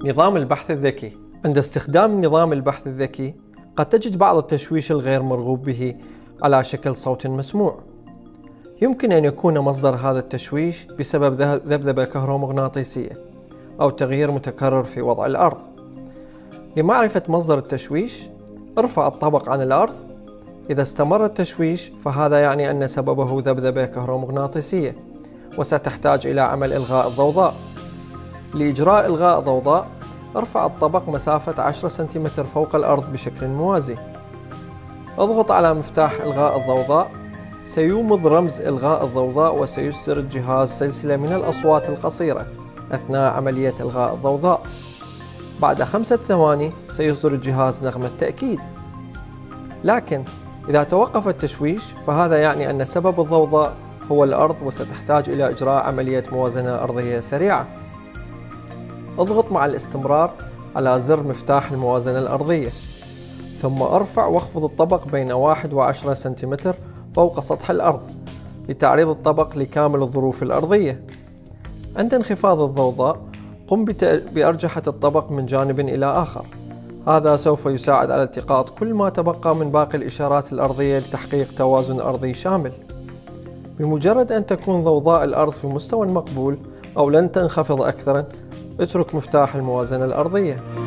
نظام البحث الذكي. عند استخدام نظام البحث الذكي قد تجد بعض التشويش الغير مرغوب به على شكل صوت مسموع. يمكن أن يكون مصدر هذا التشويش بسبب ذبذبة كهرومغناطيسية أو تغيير متكرر في وضع الأرض. لمعرفة مصدر التشويش، ارفع الطبق عن الأرض. إذا استمر التشويش فهذا يعني أن سببه ذبذبة كهرومغناطيسية، وستحتاج إلى عمل إلغاء الضوضاء. لإجراء إلغاء ضوضاء، ارفع الطبق مسافة 10 سنتيمتر فوق الأرض بشكل موازي. اضغط على مفتاح إلغاء الضوضاء، سيومض رمز إلغاء الضوضاء وسيصدر الجهاز سلسلة من الأصوات القصيرة أثناء عملية إلغاء الضوضاء. بعد 5 ثواني سيصدر الجهاز نغمة تأكيد. لكن إذا توقف التشويش فهذا يعني أن سبب الضوضاء هو الأرض، وستحتاج إلى إجراء عملية موازنة أرضية سريعة. اضغط مع الاستمرار على زر مفتاح الموازنة الأرضية، ثم ارفع واخفض الطبق بين 1 و10 سنتيمتر فوق سطح الأرض لتعريض الطبق لكامل الظروف الأرضية. عند انخفاض الضوضاء، قم بأرجحة الطبق من جانب إلى آخر. هذا سوف يساعد على التقاط كل ما تبقى من باقي الإشارات الأرضية لتحقيق توازن أرضي شامل. بمجرد أن تكون ضوضاء الأرض في مستوى مقبول أو لن تنخفض أكثر، اترك مفتاح الموازنة الأرضية.